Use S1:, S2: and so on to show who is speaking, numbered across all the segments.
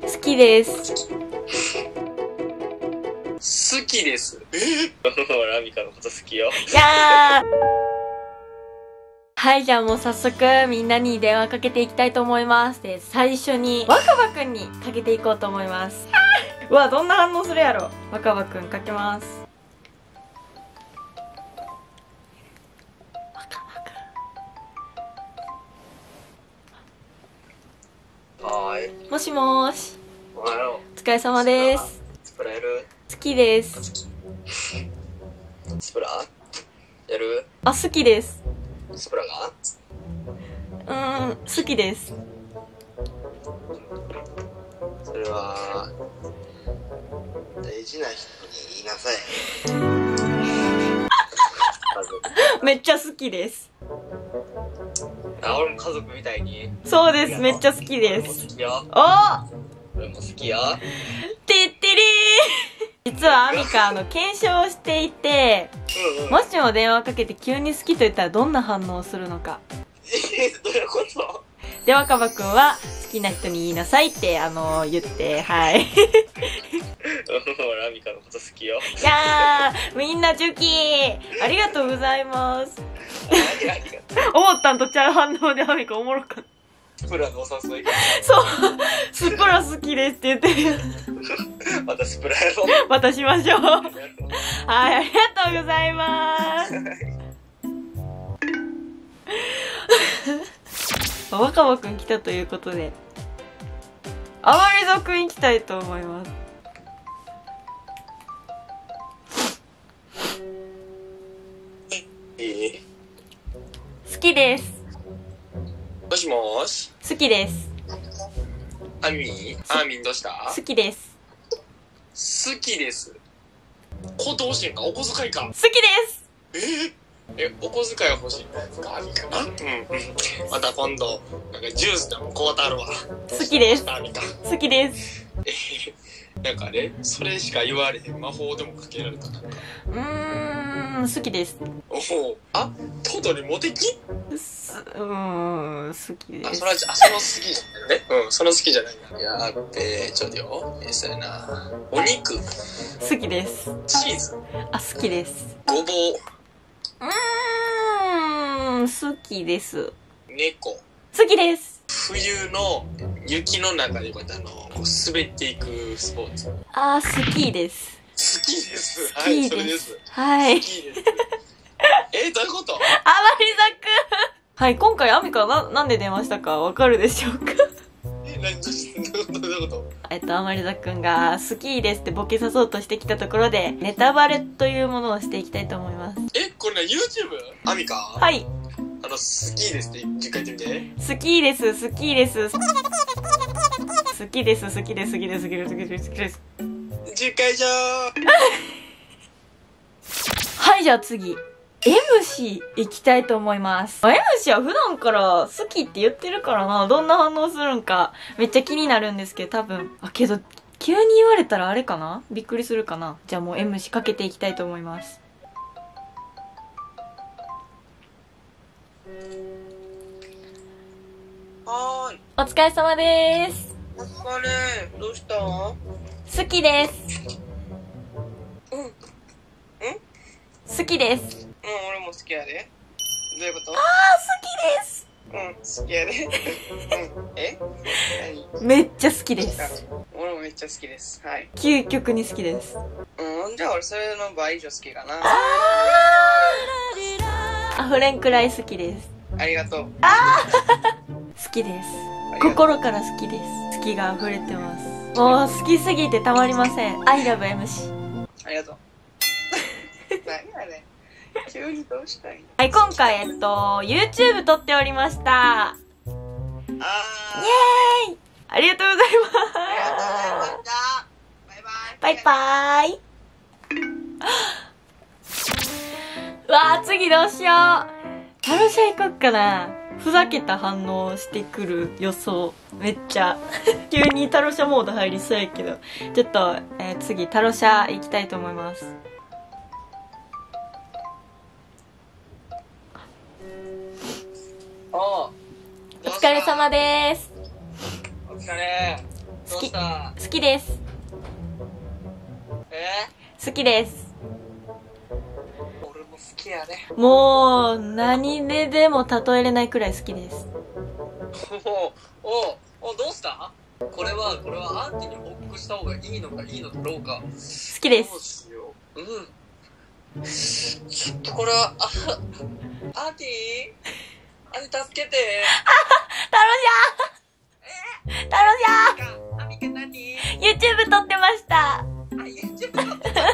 S1: 好きです。
S2: 好きです。ラミカのこと好きよ。
S1: いやー。はい、じゃあもう早速みんなに電話かけていきたいと思います。で、最初に若葉くんにかけていこうと思います。うわ、どんな反応するやろ。若葉くんかけます。若葉くん。
S2: はーい。
S1: もしもーし。
S2: おはよ
S1: お疲れ様です。
S2: スプラやる？
S1: 好きです。
S2: スプラやる？
S1: あ、好きです。
S2: スプラが？
S1: 好きです。
S2: それは大事な人に言いなさい。
S1: めっちゃ好きです。
S2: あ、俺も家族みたいに。
S1: そうです。めっちゃ好きで
S2: 俺も
S1: す。
S2: 好きよ。
S1: お
S2: 俺も好きよ。
S1: てってれー。実はアミカ検証をしていて、もしも電話かけて急に好きと言ったらどんな反応をするのか。
S2: どういうこと？
S1: で、若葉くんは好きな人に言いなさいって言って、はい。い
S2: ラミカのこと好きよ。
S1: やー、みんなチュキーありがとうございます。
S2: ありがとう。
S1: 思ったんとちゃう反応でアミカおもろかった。
S2: スプラのお誘い。
S1: そう、スプラ好きですって言ってる。
S2: またスプラやろう。
S1: またしましょう。はい、ありがとうございます。若葉くん来たということで、あまりぞくん行きたいと思います。
S2: いい？
S1: 好きです。
S2: もしもーし。
S1: 好きです。
S2: アミンどうした？
S1: 好きです。
S2: 好きです。こどうしてんか？お小遣いか？
S1: 好きです。
S2: お小遣い欲しいんですか？アミカな。また今度なんかジュースでもこうたるわ。
S1: 好きです。
S2: アミカ。
S1: 好きです。
S2: なんかね、それしか言われへん魔法でもかけられた。
S1: 好きです。
S2: おお、あ、トトにモテキ？
S1: 好きで
S2: あ、
S1: す。
S2: その好きじゃないね。その好きじゃないな。やっべ、ちょっとよ。そうやな。お肉。
S1: 好きです。
S2: チーズ。
S1: あ、好きです。
S2: ごぼう。
S1: 好きです。
S2: 猫。
S1: 好きです。
S2: 冬の雪の中でこうやってこう滑っていくスポーツ。
S1: あ、好きです。
S2: 好きです。
S1: 好
S2: はい、
S1: きで
S2: それです。
S1: す。はい。
S2: 好きです。どういうこと？
S1: あまりざく。はい、今回アミカなんで電話したかわかるでしょうか？
S2: 何どういうこと？
S1: あまりざくんが好きですってボケさそうとしてきたところで、ネタバレというものをしていきたいと思います。
S2: これね、YouTube？アミカ？
S1: はい。
S2: 好きですって10回言ってみて。
S1: 好きです、好きです。好きです、好きです、好きです、好きです、好きです、好きです。
S2: 10回じゃー。
S1: はい、じゃあ次。MC 行きたいと思います。MC は普段から好きって言ってるからな、どんな反応するんかめっちゃ気になるんですけど、多分。けど、急に言われたらあれかな？びっくりするかな？じゃあもう MC かけていきたいと思います。
S2: はーい。
S1: お疲れ様でーす。
S2: お疲れ。どうした？
S1: 好きです。好きです。
S2: 俺も好きやで。どういうこと？
S1: 好きです。
S2: 好きやで。何？
S1: めっちゃ好きです。
S2: 俺もめっちゃ好きです。はい。
S1: 究極に好きです。
S2: じゃあ俺それの倍以上好きかな。
S1: 溢れんくらい好きです。
S2: ありがとう。
S1: 好きです。心から好きです。好きが溢れてます。もう好きすぎてたまりません。I love MC。
S2: ありがとう。何やねん。急にどうしたいの？
S1: はい、今回YouTube 撮っておりました。イエーイ！ありがとうございます。
S2: ありがとうございました。
S1: バイバイ。うわー、次どうしよう。タロシャ行こっかな。ふざけた反応してくる予想。めっちゃ。急にタロシャモード入りそうやけど。ちょっと、次タロシャ行きたいと思います。お疲れ様です。
S2: お疲れ。 どうした？
S1: 好きです。好きです。
S2: 俺も好きやね。
S1: もう、何でも例えれないくらい好きです。
S2: お、どうした？これはアーティに報告した方がいいのかどうか。
S1: 好きです。
S2: どうしよう。ちょっとこれは、アーティ助けて。
S1: タロちゃん
S2: アミカ何？
S1: YouTube 撮ってました。
S2: YouTube 撮ってたの？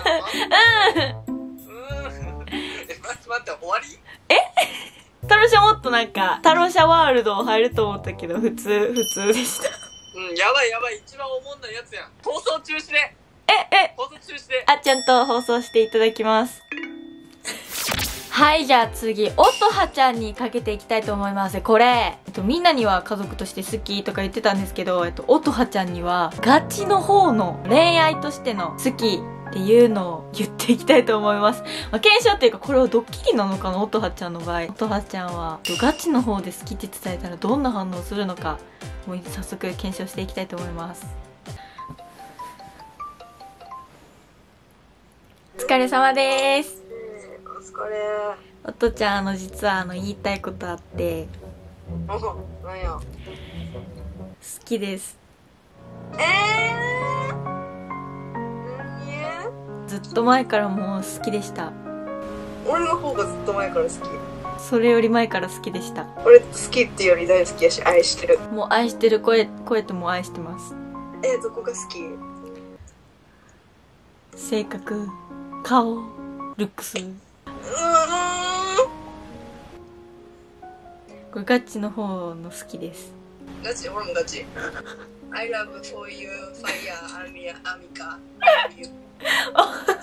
S2: 待って、終わり？
S1: タロシャもっとなんか、タロシャワールド入ると思ったけど、普通でした。
S2: やばい、一番おもんないやつやん。放送中止で。放送中止で。
S1: ちゃんと放送していただきます。はい、じゃあ次、音羽ちゃんにかけていきたいと思います。これ、みんなには家族として好きとか言ってたんですけど、音羽ちゃんには、ガチの方の恋愛としての好きっていうのを言っていきたいと思います。検証っていうか、これはドッキリなのかな、音羽ちゃんの場合。音羽ちゃんは、ガチの方で好きって伝えたらどんな反応するのか、もう早速検証していきたいと思います。お疲れ様です。
S2: お疲れ。
S1: 音ちゃん、実は言いたいことあって。
S2: なんや。
S1: 好きです。ずっと前からもう好きでした。
S3: 俺の方がずっと前から好き。
S1: それより前から好きでした。
S3: 俺好きっていうより大好きやし愛してる。
S1: もう愛してる、声とも愛してます。
S3: どこが好き？
S1: 性格、顔、ルックス。これガチの方の好きです。
S3: ガチ？俺もガチ。I love for you, fire, アミカ。
S1: お父ちゃん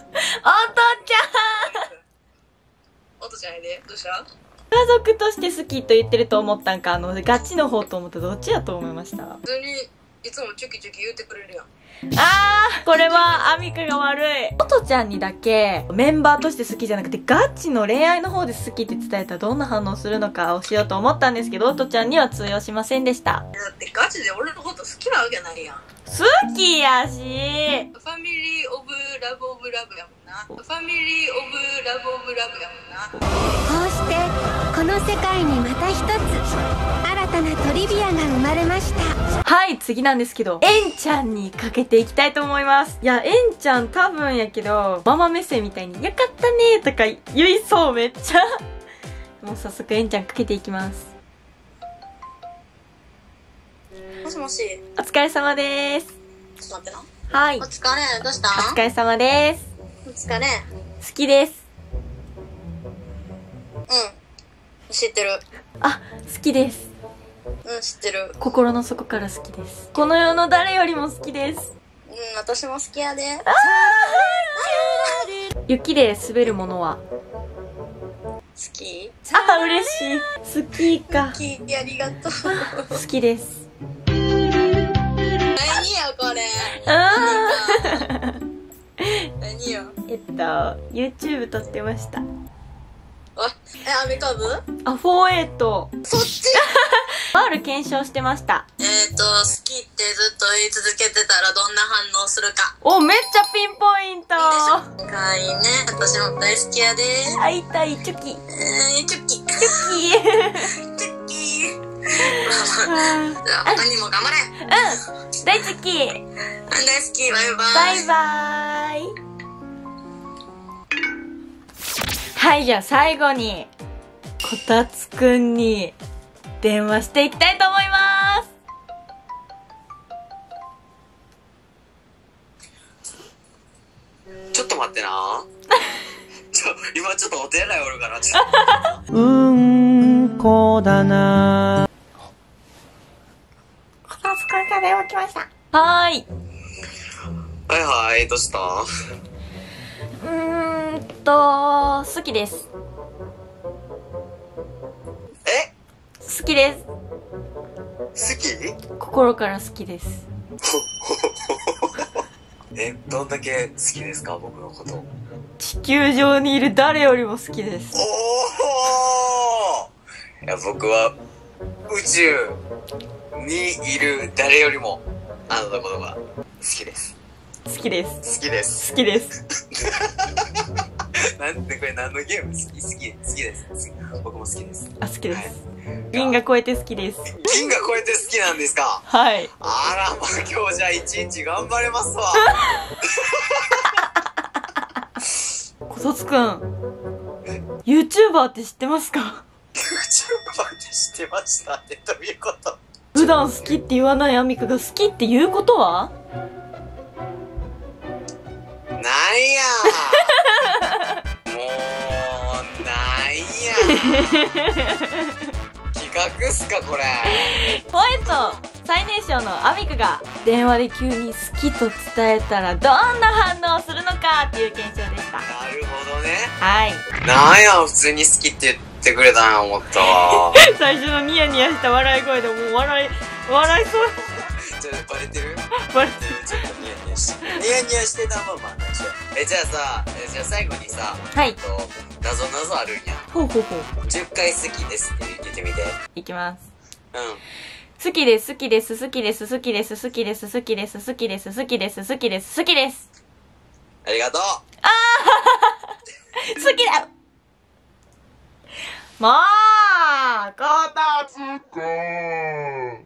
S3: 音ちゃんやで。どうした？
S1: 家族として好きと言ってると思ったんか、ガチの方と思った。どっちやと思いました？
S3: 普通にいつもチュキチュキ言ってくれるやん。
S1: これはアミカが悪い。音ちゃんにだけメンバーとして好きじゃなくてガチの恋愛の方で好きって伝えたらどんな反応するのかをしようと思ったんですけど、音ちゃんには通用しませんでした。
S3: だってガチで俺のこと好きなわけないやん。
S1: 好きやし。
S3: ファミリーオブラブオブラブやもんな。ファミリーオブラブオブラブやもんな。
S4: こうしてこの世界にまた一つ新たなトリビアが生まれました。
S1: はい、次なんですけど、エンちゃんにかけていきたいと思います。いや、エンちゃん多分やけど、ママ目線みたいに、よかったねーとか言いそう、めっちゃ。もう早速エンちゃんかけていきます。
S3: もしもし。
S1: お疲れ様でーす。
S3: ちょっと待ってな。
S1: はい。
S3: お疲れ。どうした？
S1: お疲れ様です。
S3: お疲れ。
S1: 好きです。
S3: 知ってる。
S1: 好きです。
S3: 知ってる。
S1: 心の底から好きです。この世の誰よりも好きです。
S3: 私も好きやで。
S1: 雪で滑るものは
S3: 好き？
S1: 嬉しい。好きか。
S3: 好き、ありがとう。
S1: 好きです。
S3: 何よこれ。何よ。
S1: YouTube 撮ってました。
S3: アメカブ？
S1: 4-8。
S3: そっち
S1: R 検証してました。
S3: 好きってずっと言い続けてたらどんな反応するか。
S1: めっちゃピンポイント。
S3: いいでしょ。かわいいね。私も大好きやで。
S1: 会いたい、チョキ。
S3: チュッキ。チュッキ。じゃあ他にも頑張れ。
S1: 大好き。
S3: 大好き。バイバイ。
S1: バイバイ。はい、じゃあ最後に、こたつくんに電話していきたいと思います。
S2: ちょっと待ってな。今ちょっとお手洗いおるから
S5: こだな。
S1: こたつくんから電話来ました。はーい。
S2: はい、どうした？
S1: 好きです。好きです。
S2: 好き？
S1: 心から好きです。
S2: どんだけ好きですか、僕のこと。
S1: 地球上にいる誰よりも好きです。
S2: いや、僕は宇宙にいる誰よりも
S6: どこ好きです。
S1: 好きです。
S6: 好きです。
S1: 好きです。
S6: なんでこれ何のゲーム好きです。僕も好きです。
S1: あ、好きです。銀河超えて好きです。
S6: 銀河超えて好きなんですか？
S1: はい。
S6: あら、まあ今日じゃあ一日頑張れますわ。
S1: こそつくん、YouTuber って知ってますか？
S6: YouTuber って知ってましたってどういうこと？
S1: 普段好きって言わないアミカが好きっていうことは？
S6: なんやもうなんや企画っすかこれ。
S1: ポエット最年少のアミカが電話で急に好きと伝えたらどんな反応をするのかっていう検証でした。
S6: なるほどね。
S1: はい。
S6: なんや普通に好きって言ってくれたんや思ったわ。
S1: 最初のニヤニヤした笑い声でもう笑いそう。
S6: ちょっとバレてる？
S1: バレてる。
S6: ちょっとニヤニヤしてたままじゃあ最後にさ、
S1: はい。
S6: 謎あるんや。
S1: ほうほうほう。
S6: 10回好きですって言ってみて。
S1: いきます。
S6: うん。
S1: 好きです好きです好きです好きです好きです好きです好きです好きです好きです好きです。
S6: ありがとう。
S1: 好きだ。もうこたつくん。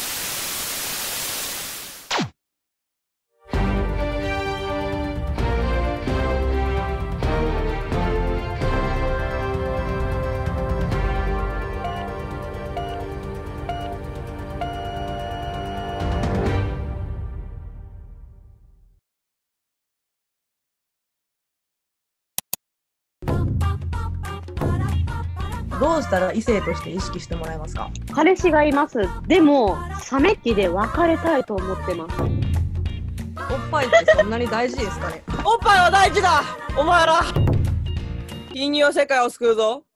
S7: どうしたら異性として意識してもらえますか？
S8: 彼氏がいます。でも、冷め期で別れたいと思ってます。
S7: おっぱいってそんなに大事ですかね？おっぱいは大事だお前ら。金魚は世界を救うぞ。